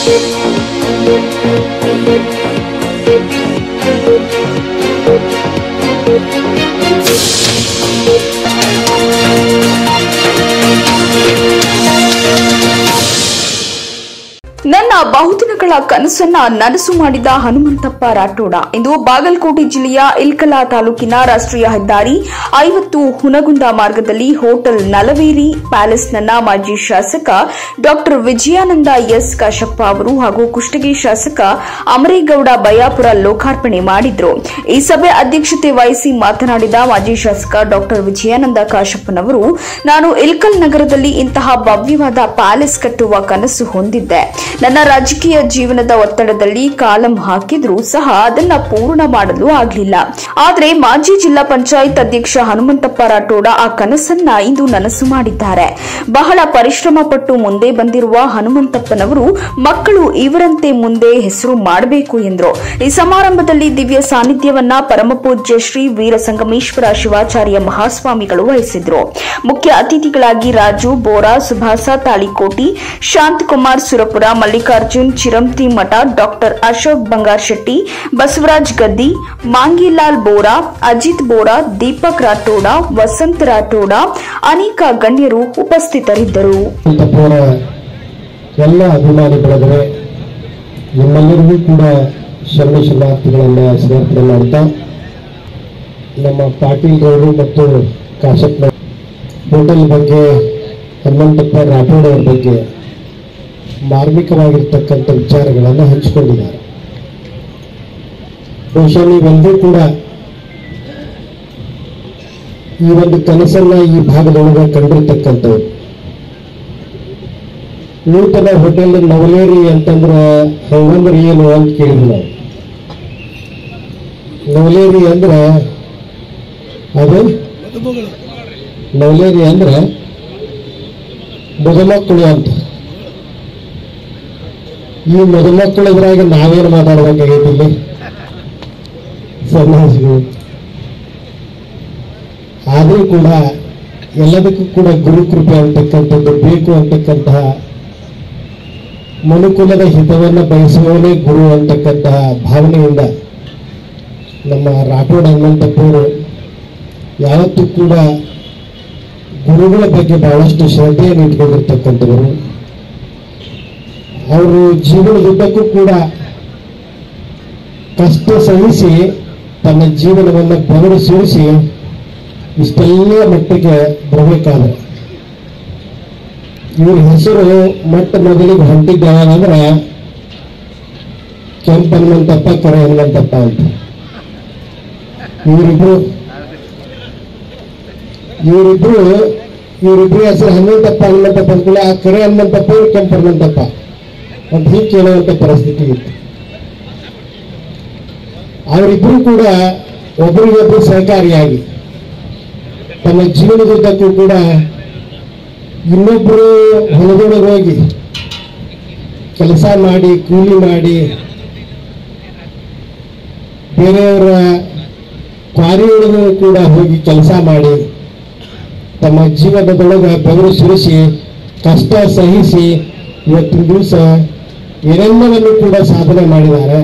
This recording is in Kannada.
ನನ್ನ ಬಹುದಿನಗಳ ಕನಸನ್ನ ನನಸು ಮಾಡಿದ ಹನುಮಂತಪ್ಪ ರಾಠೋಡ ಇಂದು ಬಾಗಲಕೋಟೆ ಜಿಲ್ಲೆಯ ಇಲ್ಕಲ ತಾಲೂಕಿನ ರಾಷ್ಟ್ರೀಯ ಹೆದ್ದಾರಿ 50 ಹುನಗುಂದ ಮಾರ್ಗದಲ್ಲಿ ಹೋಟೆಲ್ ನಲವೇರಿ ಪ್ಯಾಲೇಸ್ ನನ್ನ ಮಾಜಿ ಶಾಸಕ ಡಾ ವಿಜಯಾನಂದ ಎಸ್ ಕಾಶಪ್ಪ ಅವರು ಹಾಗೂ ಕುಷ್ಟಗಿ ಶಾಸಕ ಅಮರೇಗೌಡ ಬಯಾಪುರ ಲೋಕಾರ್ಪಣೆ ಮಾಡಿದ್ರು। ಈ ಸಭೆ ಅಧ್ಯಕ್ಷತೆ ವಹಿಸಿ ಮಾತನಾಡಿದ ಮಾಜಿ ಶಾಸಕ ಡಾ ವಿಜಯಾನಂದ ಕಾಶಪ್ಪನವರು, ನಾನು ಇಲ್ಕಲ್ ನಗರದಲ್ಲಿ ಇಂತಹ ಭವ್ಯವಾದ ಪ್ಯಾಲೇಸ್ ಕಟ್ಟುವ ಕನಸು ಹೊಂದಿದ್ದೆ। ನನ್ನ ರಾಜಕೀಯ ಜೀವನದ ಒತ್ತಡದಲ್ಲಿ ಕಾಲಂ ಹಾಕಿದ್ರೂ ಸಹ ಅದನ್ನ ಪೂರ್ಣ ಮಾಡಲು ಆಗಲಿಲ್ಲ। ಆದರೆ ಮಾಜಿ ಜಿಲ್ಲಾ ಪಂಚಾಯತ್ ಅಧ್ಯಕ್ಷ ಹನುಮಂತಪ್ಪ ರಾಠೋಡ ಆ ಕನಸನ್ನ ಇಂದು ನನಸು ಮಾಡಿದ್ದಾರೆ। ಬಹಳ ಪರಿಶ್ರಮ ಪಟ್ಟು ಮುಂದೆ ಬಂದಿರುವ ಹನುಮಂತಪ್ಪನವರು ಮಕ್ಕಳು ಇವರಂತೆ ಮುಂದೆ ಹೆಸರು ಮಾಡಬೇಕು ಎಂದರು। ಈ ಸಮಾರಂಭದಲ್ಲಿ ದಿವ್ಯ ಸಾನ್ನಿಧ್ಯವನ್ನ ಪರಮಪೂಜ್ಯ ಶ್ರೀ ವೀರ ಸಂಗಮೇಶ್ವರ ಶಿವಾಚಾರ್ಯ ಮಹಾಸ್ವಾಮಿಗಳು ವಹಿಸಿದ್ರು। ಮುಖ್ಯ ಅತಿಥಿಗಳಾಗಿ ರಾಜು ಬೋರಾ, ಸುಭಾಸ ತಾಳಿಕೋಟಿ, ಶಾಂತಕುಮಾರ್ ಸುರಪುರ, ಮಲ್ಲಿಕಾರ್ಜುನ್ ಚಿರಂತಿ ಮಠ, ಡಾ ಅಶೋಕ್ ಬಂಗಾರ್ ಶೆಟ್ಟಿ, ಬಸವರಾಜ್ ಗದ್ದಿ, ಮಾಂಗಿಲಾಲ್ ಬೋರಾ, ಅಜಿತ್ ಬೋರಾ, ದೀಪಕ್ ರಾಠೋಡ, ವಸಂತ ರಾಠೋಡ, ಅನೇಕ ಗಣ್ಯರು ಉಪಸ್ಥಿತರಿದ್ದರು। ಎಲ್ಲ ಅಭಿಮಾನಿ ಬಳಗವೇ ನಿಮ್ಮೆಲ್ಲರಿಗೂ ಕೂಡ ಶರಣ ಶರಣಾರ್ಥಿಗಳನ್ನು ಸಮರ್ಪಣೆ ಮಾಡ್ತಾ, ನಮ್ಮ ಪಾಟೀಲ್ ಗೌಡರು ಮತ್ತು ಕಾಶಪ್ಪ ಹೋಟೆಲ್ ಬಗ್ಗೆ, ಹನುಮಂತಪ್ಪ ರಾಠೋಡ್ ಅವರ ಬಗ್ಗೆ ಮಾರ್ಮಿಕವಾಗಿರ್ತಕ್ಕಂಥ ವಿಚಾರಗಳನ್ನು ಹಂಚಿಕೊಂಡಿದ್ದಾರೆ। ಬಹುಶಃ ನೀವೆಲ್ಲರೂ ಕೂಡ ಈ ಒಂದು ಕನಸನ್ನ ಈ ಭಾಗದೊಳಗೆ ಕಂಡಿರ್ತಕ್ಕಂಥವ್ರು। ನೂತನ ಹೋಟೆಲ್ ನವಲೇರಿ ಅಂತಂದ್ರೆ ಹಂಗಂದ್ರೆ ಏನು ಅಂತ ಕೇಳಿದ್ವಿ ನಾವು। ನವಲೇರಿ ಅಂದ್ರೆ ಅದು ನವಲೇರಿ ಅಂದ್ರೆ ಮದುಮಕ್ಕಳು ಅಂತ। ಈ ಮದುಮಕ್ಕಳಿದ್ರಾಗ ನಾವೇನು ಮಾತಾಡಬೇಕಾಗೈತಿ ಇಲ್ಲಿ ಸನ್ಯಾಸಿಗಳು? ಆದರೂ ಕೂಡ ಎಲ್ಲದಕ್ಕೂ ಕೂಡ ಗುರುಕೃಪೆ ಅಂತಕ್ಕಂಥದ್ದು ಬೇಕು ಅಂತಕ್ಕಂತಹ, ಮನುಕುಲದ ಹಿತವನ್ನು ಬಯಸುವವನೇ ಗುರು ಅಂತಕ್ಕಂತಹ ಭಾವನೆಯಿಂದ ನಮ್ಮ ರಾಠೋಡ್ ಹನುಮಂತಪ್ಪವರು ಯಾವತ್ತೂ ಕೂಡ ಗುರುಗಳ ಬಗ್ಗೆ ಬಹಳಷ್ಟು ಶ್ರದ್ಧೆಯನ್ನು ಇಟ್ಕೊಂಡಿರ್ತಕ್ಕಂಥವರು। ಅವರು ಜೀವನದುದ್ದಕ್ಕೂ ಕೂಡ ಕಷ್ಟ ಸಹಿಸಿ ತನ್ನ ಜೀವನವನ್ನು ಬೆವರು ಸುರಿಸಿ ಇಷ್ಟೆಲ್ಲ ಮಟ್ಟಿಗೆ ಬರಬೇಕಾದ್ರೆ ಇವ್ರ ಹೆಸರು ಮೊಟ್ಟ ಮೊದಲಿಗೆ ಹೊಂಟಿದ್ದಾವಂದ್ರೆ ಕೆಂಪ ಹನುಮಂತಪ್ಪ, ಕರೆ ಹನುಮಂತಪ್ಪ ಅಂತ ಇವರಿಬ್ರು ಹೆಸರು ಹನುಮಂತಪ್ಪ ಅಂದ್ಕೊಳ್ಳಿ, ಆ ಕರೆ ಹನುಮಂತಪ್ಪ ಕೆಂಪ ಹನುಮಂತಪ್ಪ ಅಂತ ಹೀಗೆ ಕೇಳುವಂತ ಪರಿಸ್ಥಿತಿ ಇತ್ತು। ಅವರಿಬ್ಬರು ಕೂಡ ಒಬ್ಬರಿಗೊಬ್ಬರು ಸಹಕಾರಿಯಾಗಿ ತಮ್ಮ ಜೀವನದುದ್ದಕ್ಕೂ ಕೂಡ ಇನ್ನೊಬ್ಬರು ಹೊಲದೊಳಗೆ ಹೋಗಿ ಕೆಲಸ ಮಾಡಿ, ಕೂಲಿ ಮಾಡಿ, ಬೇರೆಯವರ ಕ್ವಾರಿಯೊಳಗೂ ಕೂಡ ಹೋಗಿ ಕೆಲಸ ಮಾಡಿ ತಮ್ಮ ಜೀವನದೊಳಗೆ ಬೆವರು ಸುರಿಸಿ ಕಷ್ಟ ಸಹಿಸಿ ಇವತ್ತಿನ ದಿವಸ ಏನೆಲ್ಲವನ್ನು ಕೂಡ ಸಾಧನೆ ಮಾಡಿದ್ದಾರೆ।